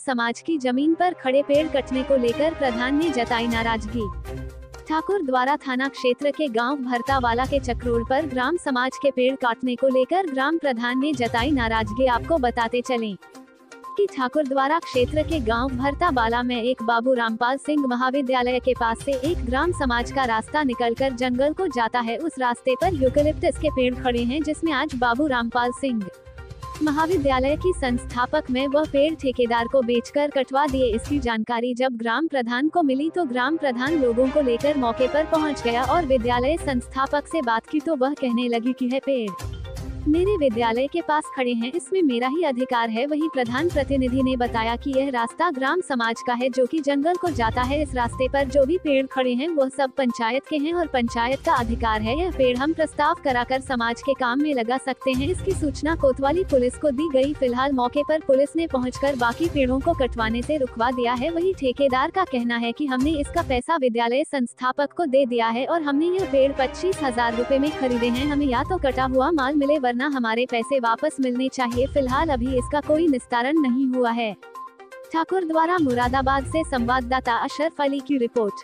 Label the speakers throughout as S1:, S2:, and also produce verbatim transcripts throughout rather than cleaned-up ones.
S1: समाज की जमीन पर खड़े पेड़ कटने को लेकर प्रधान ने जताई नाराजगी। ठाकुर द्वारा थाना क्षेत्र के गांव भरतावाला के चक्रोड़ पर ग्राम समाज के पेड़ काटने को लेकर ग्राम प्रधान ने जताई नाराजगी। आपको बताते चलें कि ठाकुर द्वारा क्षेत्र के गांव भरतावाला में एक बाबू रामपाल सिंह महाविद्यालय के पास से एक ग्राम समाज का रास्ता निकलकर जंगल को जाता है। उस रास्ते पर यूकेलिप्टस के पेड़ खड़े हैं, जिसमें आज बाबू रामपाल सिंह महाविद्यालय की संस्थापक में वह पेड़ ठेकेदार को बेचकर कटवा दिए। इसकी जानकारी जब ग्राम प्रधान को मिली तो ग्राम प्रधान लोगों को लेकर मौके पर पहुंच गया और विद्यालय संस्थापक से बात की तो वह कहने लगी कि है पेड़ मेरे विद्यालय के पास खड़े हैं, इसमें मेरा ही अधिकार है। वहीं प्रधान प्रतिनिधि ने बताया कि यह रास्ता ग्राम समाज का है जो कि जंगल को जाता है। इस रास्ते पर जो भी पेड़ खड़े हैं वह सब पंचायत के हैं और पंचायत का अधिकार है। यह पेड़ हम प्रस्ताव कराकर समाज के काम में लगा सकते हैं। इसकी सूचना कोतवाली पुलिस को दी गई। फिलहाल मौके पर पुलिस ने पहुंचकर बाकी पेड़ों को कटवाने से रुकवा दिया है। वहीं ठेकेदार का कहना है कि हमने इसका पैसा विद्यालय संस्थापक को दे दिया है और हमने यह पेड़ पच्चीस हजार रूपए में खरीदे हैं। हमें या तो कटा हुआ माल मिले वरना हमारे पैसे वापस मिलने चाहिए। फिलहाल अभी इसका कोई निस्तारण नहीं हुआ है। ठाकुर द्वारा मुरादाबाद से संवाददाता अशरफ अली की रिपोर्ट।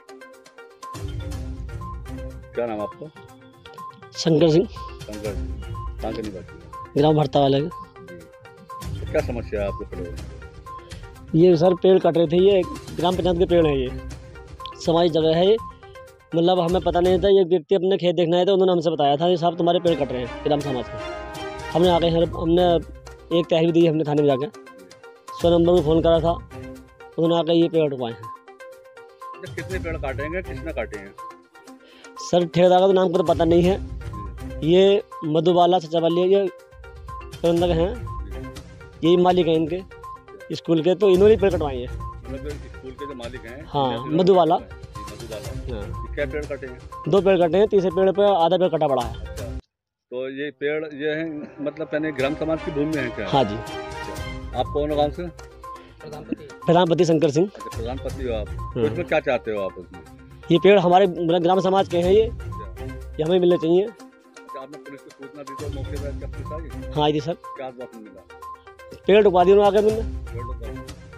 S2: क्या नाम आपका?
S3: शंकर सिंह।
S2: शंकर सिंह, कहाँ के निवासी?
S3: ग्राम भरतावाला के।
S2: तो क्या समस्या है आपके खड़े?
S3: ये सर पेड़ कट रहे थे, ये ग्राम पंचायत के पेड़ हैं, ये समाज जगह है। ये मतलब हमें पता नहीं था, ये व्यक्ति अपने खेत देखना है तो उन्होंने हमसे बताया था, ये साहब तुम्हारे पेड़ कट रहे हैं ग्राम समाज के। हमने आके हमने एक तहरीर दी, हमने थाने में जाकर सौ नंबर में फ़ोन करा था, उन्होंने आकर ये पेड़ उठवाए हैं।
S2: कितने पेड़ काटेंगे, किसने काटे हैं?
S3: सर ठेकेदार का तो नाम को तो पता नहीं है। ये मधुबाला सचावाली ये प्रबंधक हैं, यही मालिक हैं इनके स्कूल के, तो इन्होंने पेड़ कटवाए हैं।
S2: मतलब स्कूल के जो मालिक हैं?
S3: हाँ, मधुबाला।
S2: हाँ। क्या पेड़ कटे हैं?
S3: दो पेड़ कटे हैं, तीसरे पेड़ पे आधा पेड़ कटा पड़ा है।
S2: अच्छा, तो ये पेड़ ये है मतलब पहले ग्राम समाज की भूमि है क्या?
S3: हाँ जी।
S2: अच्छा। आप कौन गाँव से?
S3: प्रधानपति शंकर सिंह।
S2: अच्छा, प्रधानपति हो आप। तो इसमें क्या चाहते हो आप उसमें?
S3: ये पेड़ हमारे ग्राम समाज के हैं, ये ये हमें मिलने चाहिए।
S2: अच्छा, आपने पुलिस को सूचना दी तो मौके पर क्या पुलिस आई?
S3: हाँ जी सर।
S2: क्या आश्वासन मिला?
S3: पेड़ रुकवा दिए उन्होंने आकर।
S2: पेड़ रुकवा,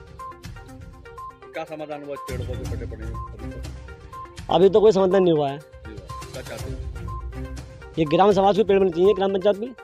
S2: क्या समाधान हुआ पेड़ को जो कटे पड़े हैं?
S3: अभी तो कोई समाधान नहीं हुआ है।
S2: क्या चाहते हो?
S3: ये ग्राम समाज को पेड़ मिलने चाहिए, ग्राम पंचायत में।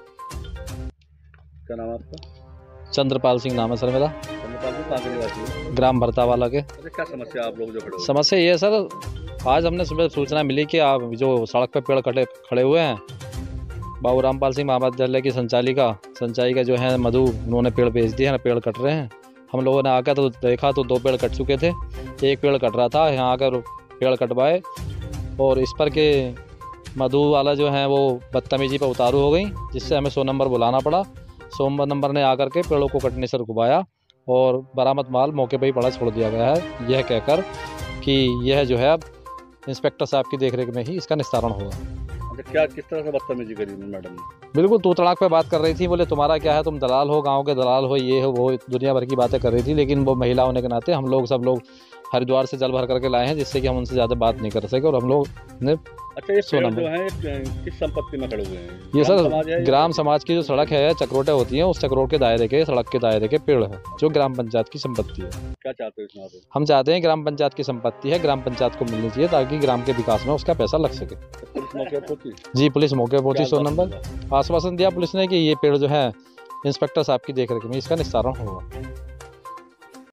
S2: क्या नाम आपका?
S4: चंद्रपाल सिंह नाम है सर मेरा।
S2: चंद्रपाल सिंह, कहाँ के निवासी?
S4: ग्राम भरतावाला के।
S2: अच्छा, क्या समस्या आप लोग जो खड़े हो?
S4: समस्या ये है सर, आज हमने सुबह सूचना मिली कि आप जो सड़क पे पेड़ कटे खड़े हुए हैं, बाबू रामपाल सिंह महाविद्यालय की संचालिका संचालिका जो है मधु, उन्होंने पेड़ बेच दिए हैं, पेड़ कट रहे हैं। हम लोगों ने आकर तो देखा तो दो पेड़ कट चुके थे, एक पेड़ कट रहा था। यहाँ आकर पेड़ कटवाए और इस पर के मधु वाला जो है वो बदतमीजी पर उतारू हो गई, जिससे हमें सौ नंबर बुलाना पड़ा। सौ नंबर ने आकर के पेड़ों को कटने से रुकवाया और बरामद माल मौके पर ही पड़ा छोड़ दिया गया है, यह कहकर कि यह जो है अब इंस्पेक्टर साहब की देखरेख में ही इसका निस्तारण होगा।
S2: अच्छा, क्या किस तरह से बदतमीजी करी मैडम ने?
S4: बिल्कुल तू तड़ाक पे बात कर रही थी, बोले तुम्हारा क्या है, तुम दलाल हो, गांव के दलाल हो, ये हो वो, दुनिया भर की बातें कर रही थी। लेकिन वो महिला होने के नाते हम लोग सब लोग हरिद्वार से जल भर करके लाए हैं, जिससे कि हम उनसे ज़्यादा बात नहीं कर सके और हम लोग ने।
S2: अच्छा, ये पेड़ जो है किस संपत्ति में खड़े हुए हैं?
S4: ये सर ग्राम समाज की जो सड़क है, चक्रोटे होती हैं, उस चक्रोट के दायरे के, सड़क के दायरे के पेड़ है, जो ग्राम पंचायत की संपत्ति है।
S2: क्या चाहते हो इसमें आप?
S4: हम चाहते हैं ग्राम पंचायत की संपत्ति है, ग्राम पंचायत को मिलनी चाहिए ताकि ग्राम के विकास में उसका पैसा लग सके।
S2: पुलिस मौके पर पहुंची?
S4: जी, पुलिस मौके पर पहुंची। सौ नंबर आश्वासन दिया पुलिस ने कि ये पेड़ जो है इंस्पेक्टर साहब की देखरेख में इसका निस्तारण होगा।